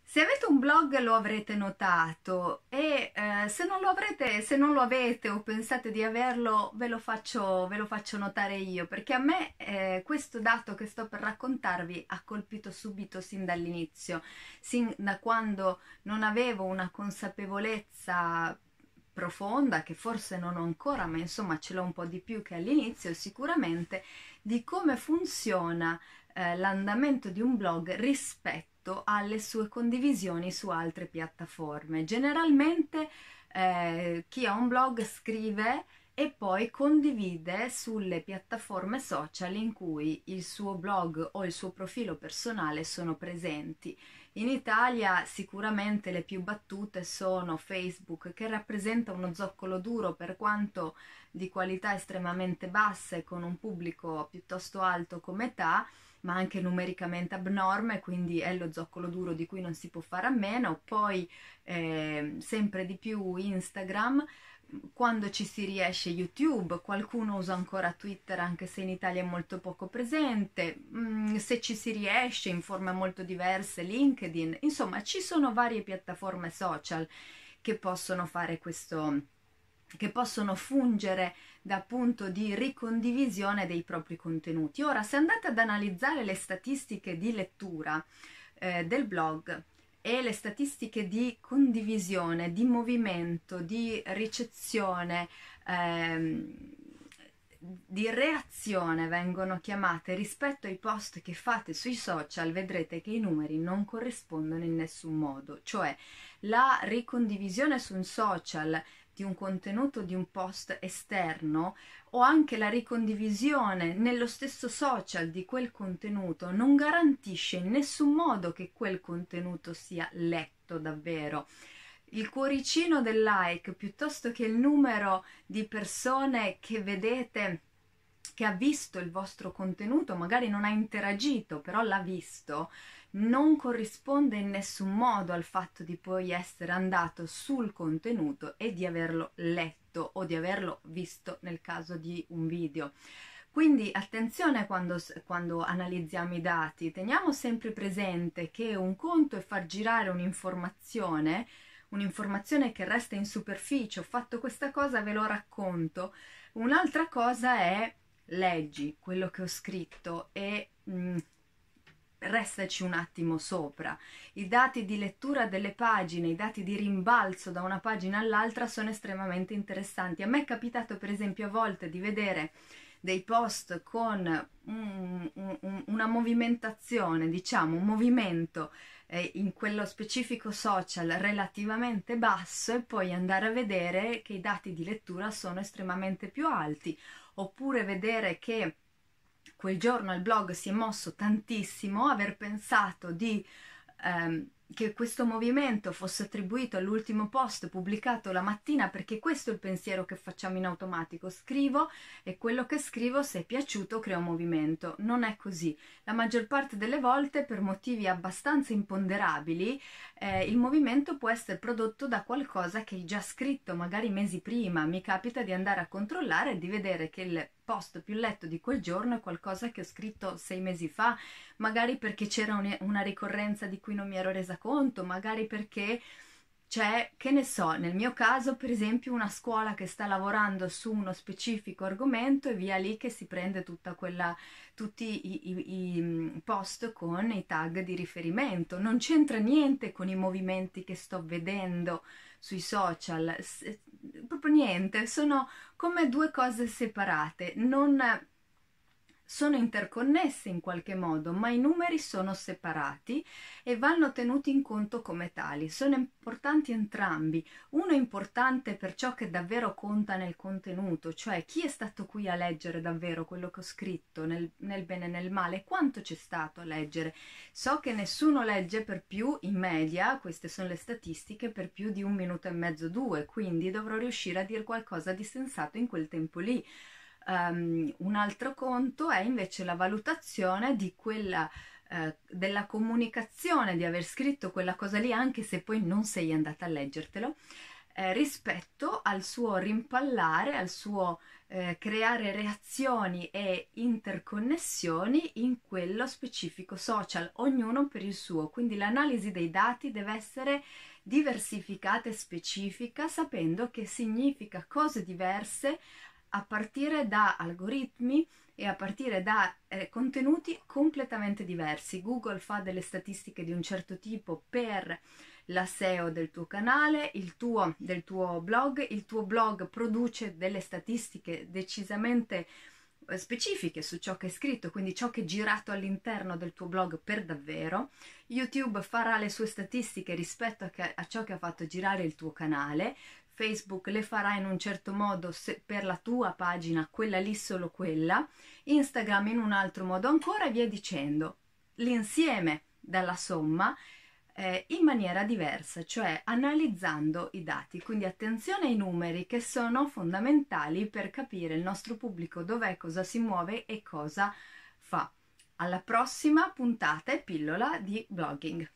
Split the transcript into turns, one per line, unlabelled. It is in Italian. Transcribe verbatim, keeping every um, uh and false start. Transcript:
Se avete un blog lo avrete notato e eh, se non lo avrete, se non lo avete o pensate di averlo, ve lo faccio, ve lo faccio notare io, perché a me eh, questo dato che sto per raccontarvi ha colpito subito sin dall'inizio, sin da quando non avevo una consapevolezza profonda, che forse non ho ancora, ma insomma ce l'ho un po' di più che all'inizio sicuramente, di come funziona eh, l'andamento di un blog rispetto alle sue condivisioni su altre piattaforme. Generalmente eh, chi ha un blog scrive e poi condivide sulle piattaforme social in cui il suo blog o il suo profilo personale sono presenti. In Italia sicuramente le più battute sono Facebook, che rappresenta uno zoccolo duro per quanto di qualità estremamente bassa e con un pubblico piuttosto alto come età, ma anche numericamente abnorme, quindi è lo zoccolo duro di cui non si può fare a meno. Poi eh, sempre di più Instagram, quando ci si riesce YouTube, qualcuno usa ancora Twitter anche se in Italia è molto poco presente, mm, se ci si riesce in forme molto diverse LinkedIn, insomma ci sono varie piattaforme social che possono fare questo, che possono fungere da punto di ricondivisione dei propri contenuti. Ora, se andate ad analizzare le statistiche di lettura eh, del blog e le statistiche di condivisione, di movimento, di ricezione, ehm, di reazione vengono chiamate rispetto ai post che fate sui social, vedrete che i numeri non corrispondono in nessun modo. Cioè la ricondivisione su un social di un contenuto, di un post esterno, o anche la ricondivisione nello stesso social di quel contenuto non garantisce in nessun modo che quel contenuto sia letto davvero. Il cuoricino del like piuttosto che il numero di persone che vedete che ha visto il vostro contenuto, magari non ha interagito, però l'ha visto, non corrisponde in nessun modo al fatto di poi essere andato sul contenuto e di averlo letto o di averlo visto nel caso di un video. Quindi attenzione quando, quando analizziamo i dati, teniamo sempre presente che un conto è far girare un'informazione, un'informazione che resta in superficie, ho fatto questa cosa, ve lo racconto, un'altra cosa è leggi quello che ho scritto e mh, restaci un attimo sopra. I dati di lettura delle pagine, i dati di rimbalzo da una pagina all'altra sono estremamente interessanti. A me è capitato per esempio a volte di vedere dei post con un, un, una movimentazione, diciamo un movimento eh, in quello specifico social relativamente basso e poi andare a vedere che i dati di lettura sono estremamente più alti, oppure vedere che quel giorno il blog si è mosso tantissimo, aver pensato di ehm, che questo movimento fosse attribuito all'ultimo post pubblicato la mattina, perché questo è il pensiero che facciamo in automatico: scrivo e quello che scrivo, se è piaciuto, crea un movimento. Non è così. La maggior parte delle volte, per motivi abbastanza imponderabili, eh, il movimento può essere prodotto da qualcosa che hai già scritto magari mesi prima. Mi capita di andare a controllare e di vedere che il post più letto di quel giorno è qualcosa che ho scritto sei mesi fa, magari perché c'era una ricorrenza di cui non mi ero resa conto, magari perché c'è, che ne so, nel mio caso per esempio una scuola che sta lavorando su uno specifico argomento e via lì che si prende tutta quella, tutti i, i, i post con i tag di riferimento. Non c'entra niente con i movimenti che sto vedendo sui social, proprio niente, sono come due cose separate, non sono interconnesse in qualche modo, ma i numeri sono separati e vanno tenuti in conto come tali. Sono importanti entrambi. Uno è importante per ciò che davvero conta nel contenuto, cioè chi è stato qui a leggere davvero quello che ho scritto, nel, nel bene e nel male, quanto c'è stato a leggere. So che nessuno legge per più, in media, queste sono le statistiche, per più di un minuto e mezzo, due, quindi dovrò riuscire a dire qualcosa di sensato in quel tempo lì. Um, un altro conto è invece la valutazione di quella, eh, della comunicazione, di aver scritto quella cosa lì anche se poi non sei andata a leggertelo, eh, rispetto al suo rimpallare, al suo eh, creare reazioni e interconnessioni in quello specifico social, ognuno per il suo. Quindi l'analisi dei dati deve essere diversificata e specifica, sapendo che significa cose diverse a partire da algoritmi e a partire da eh, contenuti completamente diversi. Google fa delle statistiche di un certo tipo per la S E O del tuo canale, il tuo, del tuo blog, il tuo blog produce delle statistiche decisamente eh, specifiche su ciò che è scritto, quindi ciò che è girato all'interno del tuo blog per davvero. YouTube farà le sue statistiche rispetto a, che, a ciò che ha fatto girare il tuo canale. Facebook le farà in un certo modo se per la tua pagina, quella lì solo quella, Instagram in un altro modo ancora e via dicendo. L'insieme dalla somma eh, in maniera diversa, cioè analizzando i dati. Quindi attenzione ai numeri che sono fondamentali per capire il nostro pubblico dov'è, cosa si muove e cosa fa. Alla prossima puntata e pillola di blogging.